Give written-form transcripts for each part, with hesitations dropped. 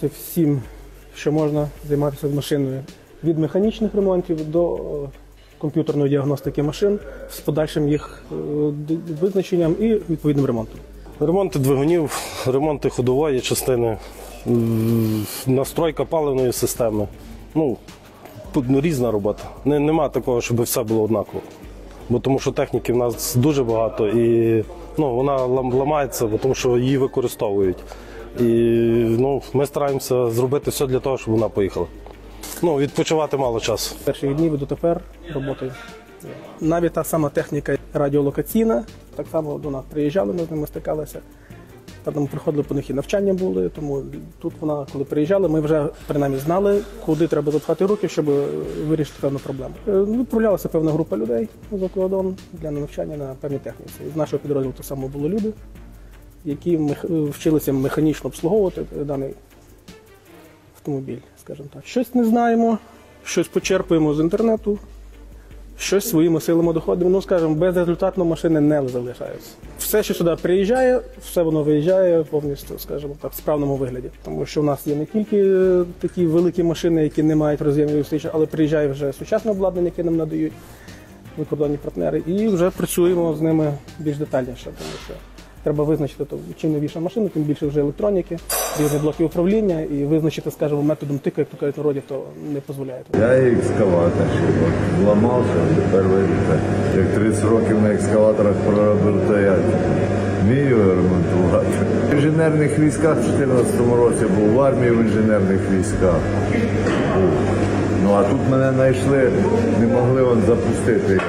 займаємося всім, що можна займатися з машиною. Від механічних ремонтів до комп'ютерної діагностики машин з подальшим їх визначенням і відповідним ремонтом. Ремонти двигунів, ремонти ходової частини, настройка паливної системи. Різна робота. Нема такого, щоб все було однаково. Тому що техніки в нас дуже багато і вона ламається, тому що її використовують. І ми стараємося зробити все для того, щоб вона поїхала. Відпочивати мало часу. Перші дні до тепер роботою. Навіть та сама техніка радіолокаційна, так само до нас приїжджали, ми з ними стикалися. Там приходили по них і навчання були, тому тут вона, коли приїжджала, ми вже принаймні знали, куди треба запхати руки, щоб вирішити певну проблему. Відправлялася певна група людей за кордон для навчання на певній техніці. З нашого підрозділу так само були люди, які вчилися механічно обслуговувати даний автомобіль, скажімо так. Щось не знаємо, щось почерпуємо з інтернету, щось своїми силами доходимо. Скажімо, безрезультатно машини не залишаються. Все, що сюди приїжджає, все воно виїжджає повністю, скажімо так, в справному вигляді. Тому що в нас є не тільки такі великі машини, які не мають роз'ємів, але приїжджає вже сучасне обладнання, яке нам надають закордонні партнери, і вже працюємо з ними більш детальніше, тому що треба визначити, чим новіша машина, тим більше вже електроніки, різні блоки управління, і визначити, скажімо, методом тика, як то кажуть в народі, то не дозволяє. Я екскаватор ще ламався, тепер видите, як 30 років на екскаваторах проробив, то я вмію ремонтувати. В інженерних військах в 2014 році був, в армії в інженерних військах. А тут мене знайшли, не могли запустити.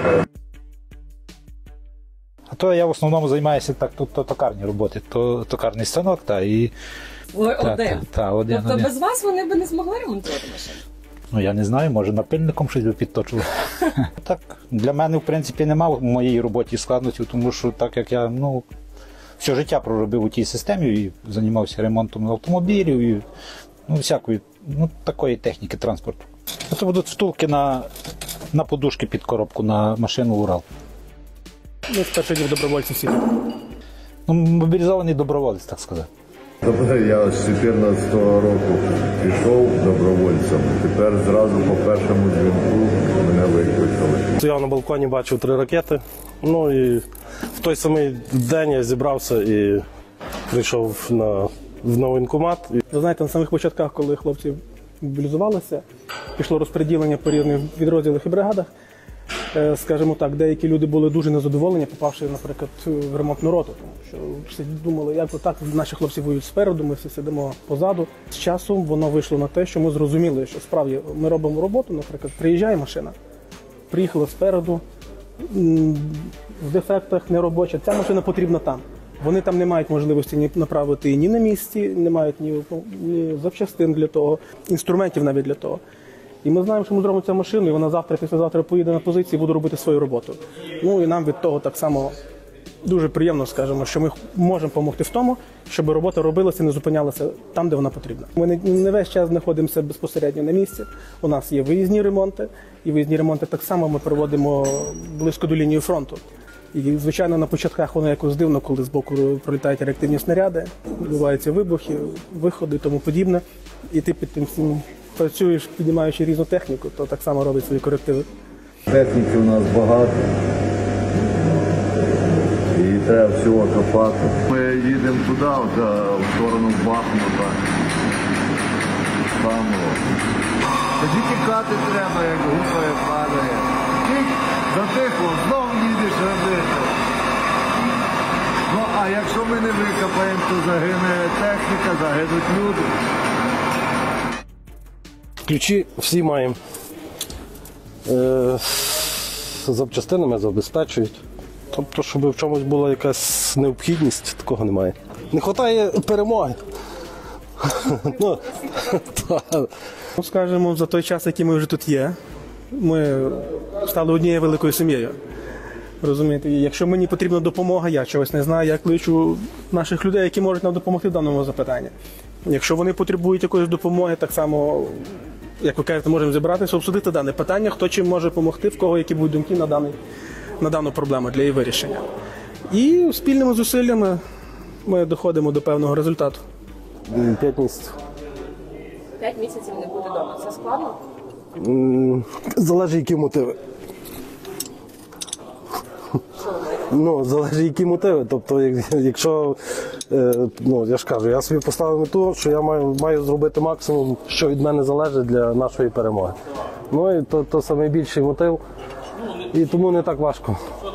А то я в основному займаюся токарні роботи, токарний станок, і... Ви один? Один. Тобто без вас вони б не змогли ремонтувати машину? Я не знаю, може напильником щось би підточили. Так, для мене, в принципі, немає в моїй роботі складності, тому що так як я, все життя проробив у тій системі і займався ремонтом автомобілів і, всякої, такої техніки транспорту. Це будуть втулки на подушки під коробку на машину «Урал». Ми з перших днів добровольці всі. Мобілізований доброволець, так сказати. Я з 14-го року пішов добровольцем, тепер зразу по першому дзвінку мене викликали. Я на балконі бачив 3 ракети, і в той самий день я зібрався і прийшов в воєнкомат. Ви знаєте, на самих початках, коли хлопці мобілізувалися, пішло розподілення по різних підрозділах і бригадах, скажімо так, деякі люди були дуже незадоволені, попавши, наприклад, в ремонтну роту. Тому що всі думали, як так, наші хлопці воюють спереду, ми всі сидимо позаду. З часом воно вийшло на те, що ми зрозуміли, що справді ми робимо роботу, наприклад, приїжджає машина, приїхала спереду, в дефектах, неробоча, ця машина потрібна там. Вони там не мають можливості ні направити ні на місці, не мають ні запчастин для того, інструментів навіть для того. І ми знаємо, що ми зробимо цю машину, і вона завтра, післязавтра поїде на позиції і буде робити свою роботу. І нам від того так само дуже приємно, скажімо, що ми можемо допомогти в тому, щоб робота робилася і не зупинялася там, де вона потрібна. Ми не весь час знаходимося безпосередньо на місці. У нас є виїзні ремонти, і виїзні ремонти так само ми проводимо близько до лінії фронту. І, звичайно, на початках воно якось дивно, коли збоку пролітають реактивні снаряди, відбуваються вибухи, виходи і тому подібне. І ти під тим всім працюєш, піднімаючи різну техніку, то так само робить свої корективи. Техніки у нас багато, і треба всього копати. Ми їдемо туди, в сторону Бахмута. Тоді тікати треба, як гупає, падає. Затихло, знову їдеш робити. А якщо ми не викопаємо, то загине техніка, загинуть люди. Ключі всі маємо. Запчастинами забезпечують. Тобто, щоб в чомусь була якась необхідність, такого немає. Не вистачає перемоги. Скажімо, за той час, який ми вже тут є, ми стали однією великою сім'єю. Розумієте, якщо мені потрібна допомога, я чогось не знаю, я кличу наших людей, які можуть нам допомогти в даному запитанні. Якщо вони потребують якоїсь допомоги, так само, як ви кажете, можемо зібратися, обсудити дане питання, хто чим може допомогти, в кого які будуть думки на дану проблему для її вирішення. І спільними зусиллями ми доходимо до певного результату. П'ятність 5 місяців не бути вдома. Це складно? Залежить, які мотиви. Ну, залежить, які мотиви. Тобто, якщо, ну, я ж кажу, я собі поставив мету, що я маю зробити максимум, що від мене залежить для нашої перемоги. Ну, і то найбільший мотив, і тому не так важко.